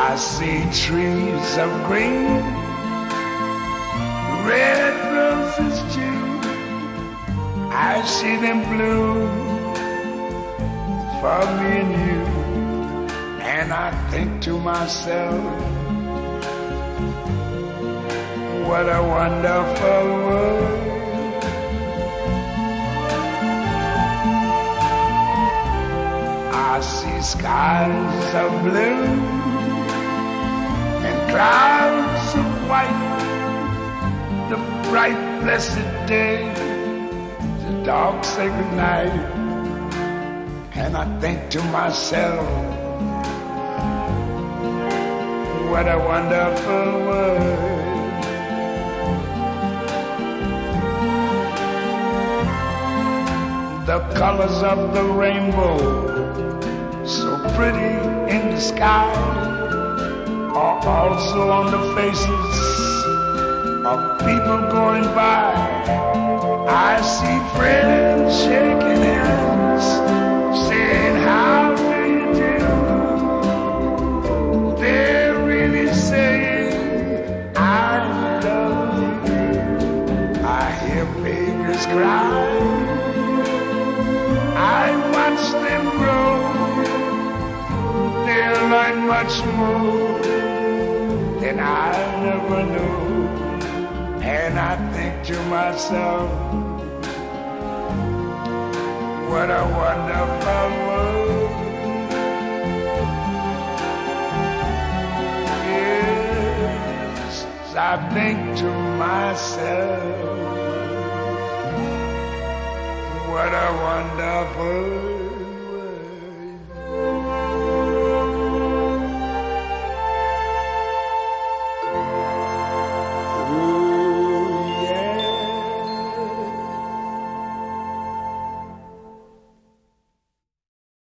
I see trees of green, red roses too. I see them bloom for me and you. And I think to myself, what a wonderful world. I see skies of blue and clouds of white, the bright blessed day, the dark sacred night. And I think to myself, what a wonderful world. The colors of the rainbow, so pretty in the sky, are also on the faces of people going by. I see friends shaking hands, saying, how do you do? They're really saying, I love you. I hear babies cry, I watch them grow. They'll learn much more than I never knew. And I think to myself, what a wonderful world. Yes, I think to myself, what a wonderful